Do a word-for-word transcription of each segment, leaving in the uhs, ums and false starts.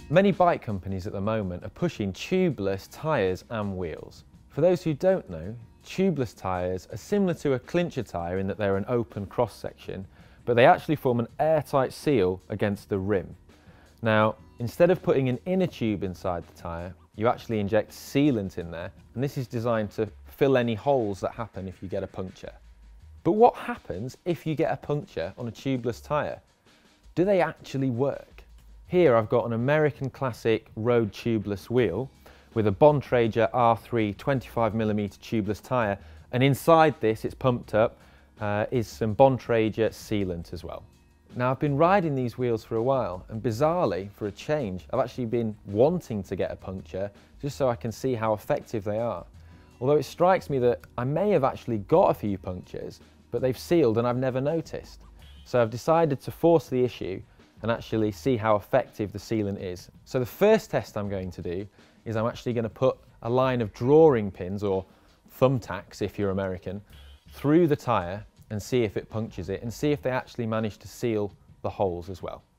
Many bike companies at the moment are pushing tubeless tyres and wheels. For those who don't know, tubeless tyres are similar to a clincher tyre in that they're an open cross section, but they actually form an airtight seal against the rim. Now, instead of putting an inner tube inside the tyre, you actually inject sealant in there, and this is designed to fill any holes that happen if you get a puncture. But what happens if you get a puncture on a tubeless tyre? Do they actually work? Here I've got an American classic road tubeless wheel with a Bontrager R three twenty-five millimeter tubeless tyre, and inside this, it's pumped up, uh, is some Bontrager sealant as well. Now, I've been riding these wheels for a while, and bizarrely, for a change, I've actually been wanting to get a puncture just so I can see how effective they are. Although it strikes me that I may have actually got a few punctures, but they've sealed and I've never noticed. So I've decided to force the issue and actually see how effective the sealant is. So the first test I'm going to do is I'm actually going to put a line of drawing pins, or thumbtacks if you're American, through the tyre and see if it punctures it, and see if they actually manage to seal the holes as well.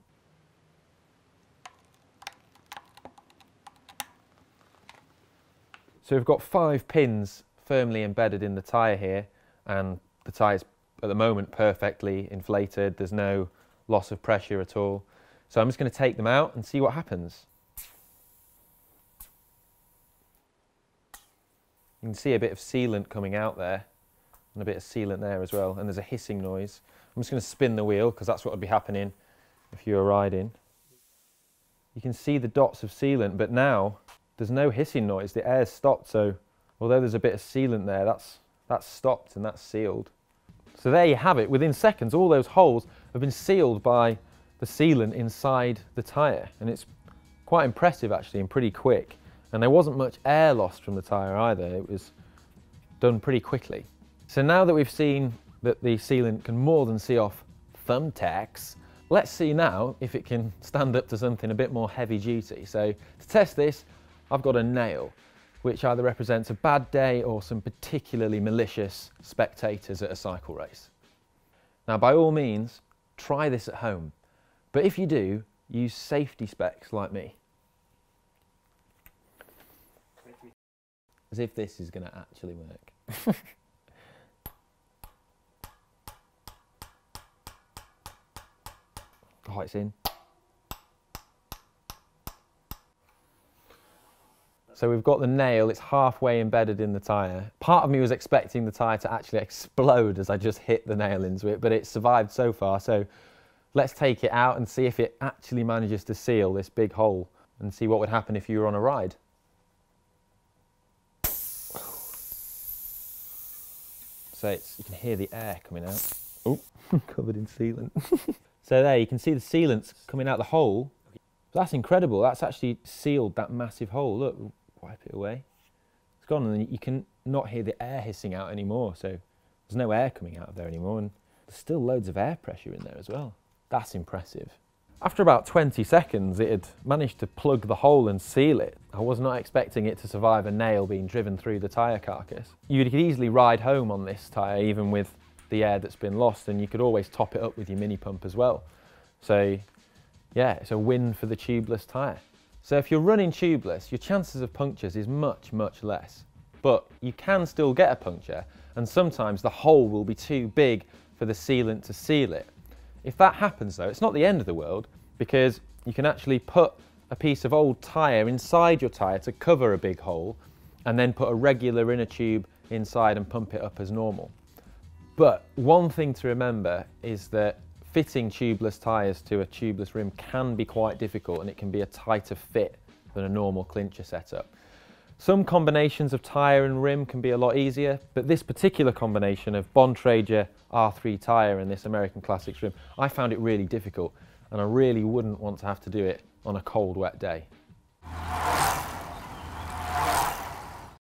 So we've got five pins firmly embedded in the tyre here, and the tyre's at the moment perfectly inflated. There's no loss of pressure at all. So I'm just going to take them out and see what happens. You can see a bit of sealant coming out there, and a bit of sealant there as well, and there's a hissing noise. I'm just going to spin the wheel because that's what would be happening if you were riding. You can see the dots of sealant, but now there's no hissing noise. The air's stopped, so although there's a bit of sealant there, that's, that's stopped and that's sealed. So there you have it. Within seconds, all those holes have been sealed by the sealant inside the tyre, and it's quite impressive actually, and pretty quick. And there wasn't much air lost from the tyre either. It was done pretty quickly. So now that we've seen that the sealant can more than see off thumbtacks, let's see now if it can stand up to something a bit more heavy duty. So to test this, I've got a nail, which either represents a bad day or some particularly malicious spectators at a cycle race. Now, by all means, try this at home. But if you do, use safety specs like me. As if this is going to actually work. Oh, it's in. So we've got the nail, it's halfway embedded in the tyre. Part of me was expecting the tyre to actually explode as I just hit the nail into it, but it survived so far. So let's take it out and see if it actually manages to seal this big hole, and see what would happen if you were on a ride. So it's, you can hear the air coming out. Oh, covered in sealant. So there, you can see the sealant's coming out the hole. That's incredible. That's actually sealed that massive hole. Look, wipe it away. It's gone, and you can not hear the air hissing out anymore. So there's no air coming out of there anymore, and there's still loads of air pressure in there as well. That's impressive. After about twenty seconds, it had managed to plug the hole and seal it. I was not expecting it to survive a nail being driven through the tyre carcass. You could easily ride home on this tyre, even with the air that's been lost, and you could always top it up with your mini pump as well. So yeah, it's a win for the tubeless tyre. So if you're running tubeless, your chances of punctures is much, much less. But you can still get a puncture, and sometimes the hole will be too big for the sealant to seal it. If that happens though, it's not the end of the world, because you can actually put a piece of old tyre inside your tyre to cover a big hole, and then put a regular inner tube inside and pump it up as normal. But one thing to remember is that fitting tubeless tyres to a tubeless rim can be quite difficult, and it can be a tighter fit than a normal clincher setup. Some combinations of tyre and rim can be a lot easier, but this particular combination of Bontrager R three tyre and this American Classics rim, I found it really difficult, and I really wouldn't want to have to do it on a cold, wet day.